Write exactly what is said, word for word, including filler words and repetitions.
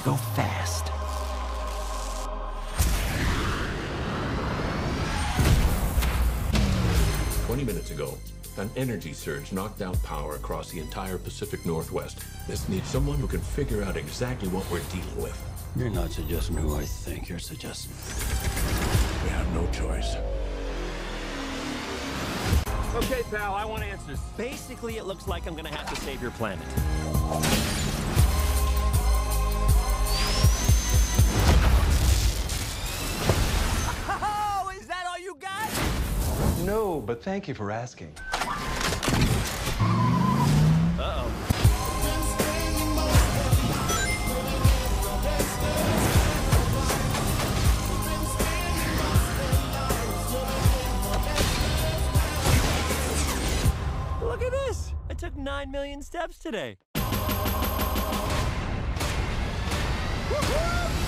go fast. Twenty minutes ago, an energy surge knocked out power across the entire Pacific Northwest. This needs someone who can figure out exactly what we're dealing with. You're not suggesting who I think you're suggesting. We have no choice. Okay, pal, I want answers. Basically, it looks like I'm gonna have to save your planet. Oh, is that all you got? No, but thank you for asking. Uh-oh. Look at this! I took nine million steps today. Woo-hoo!